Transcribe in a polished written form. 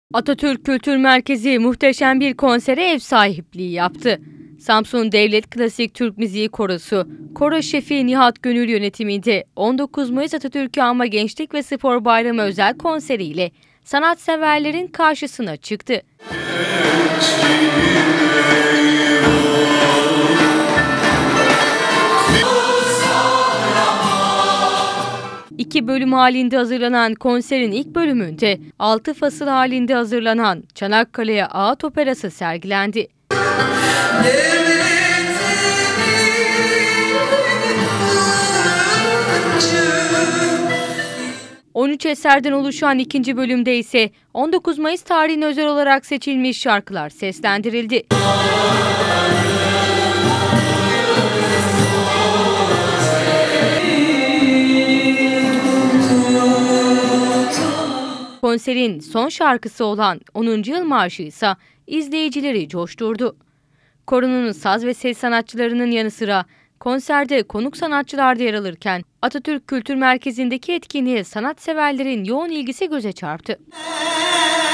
Atatürk Kültür Merkezi muhteşem bir konsere ev sahipliği yaptı. Samsun Devlet Klasik Türk Müziği Korosu, koro şefi Nihat Gönül yönetiminde 19 Mayıs Atatürk'ü Anma Gençlik ve Spor Bayramı özel konseriyle sanatseverlerin karşısına çıktı. İki bölüm halinde hazırlanan konserin ilk bölümünde 6 fasıl halinde hazırlanan Çanakkale'ye Ağıt Operası sergilendi. 13 eserden oluşan ikinci bölümde ise 19 Mayıs tarihine özel olarak seçilmiş şarkılar seslendirildi. Konserin son şarkısı olan 10. Yıl Marşı ise izleyicileri coşturdu. Koronun saz ve ses sanatçılarının yanı sıra konserde konuk sanatçılar da yer alırken Atatürk Kültür Merkezi'ndeki etkinliğe sanatseverlerin yoğun ilgisi göze çarptı.